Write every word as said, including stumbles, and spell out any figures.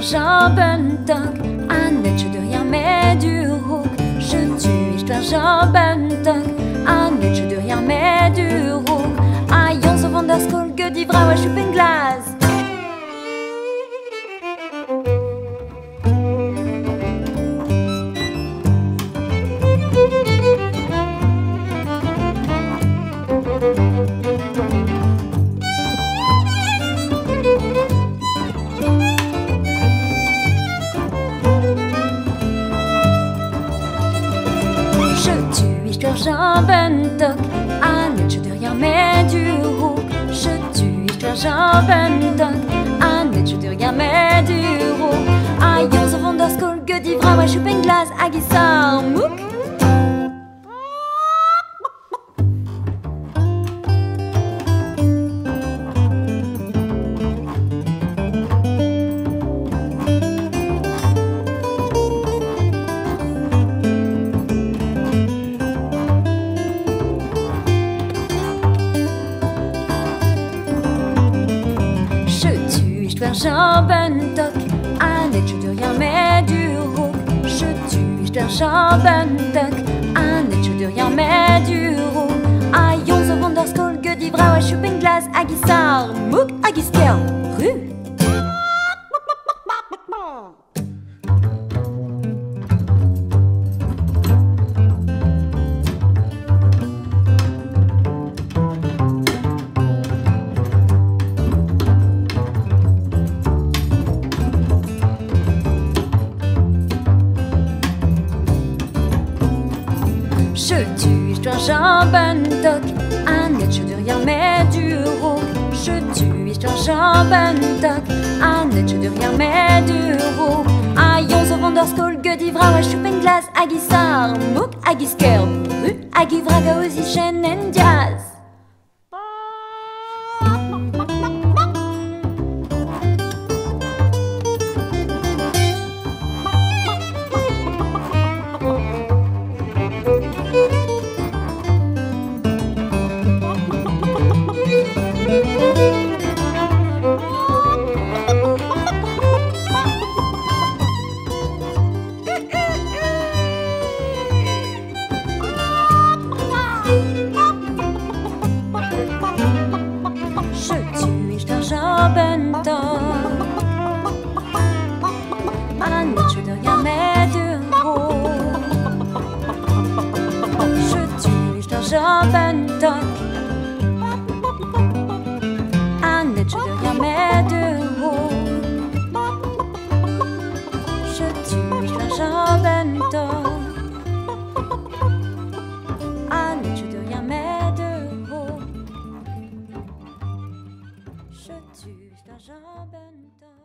Jambentag, Annette, je de rien mais du rook. Je tue, je dois Jambentag, Annette, je de rien mais du rook. Aïe, on se vend der skål, que d'ivra, ouais, je suis une glace. Je tue, ich dois Jambentag, Annette, je de rien mais du rook. Je tue, ich dois Jambentag, Annette, je de rien mais du rook. Aïe, on se vend der skål, que d'ivra, ouais, je suis une glace, agissar, mouk. Jambentag, Annette, je de rien mais du rook. Je tue, je dois Jambentag, Annette, je de rien mais du rook. Aïe, on se vend der skål, que d'ivra, ouais, je suis une glace, agissar, mouk, agisker, rue. Je tue, je dois Jambentag, Annette, je de rien mais du rook. Je tue, je dois Jambentag, Annette, je de rien mais du rook. Aïe, on se vend der skål, que d'ivra, ouais, je suis une glace, agissar, mouk, agisker, rue, agivraga, osichen, en jazz. Jambentag, Annette, je de rien mais du rook. Je tue, je dois Jambentag, Annette, je de rien mais du rook. Je tue, je dois Jambentag, Annette, je de rien mais du rook. Je tue, je dois Jambentag.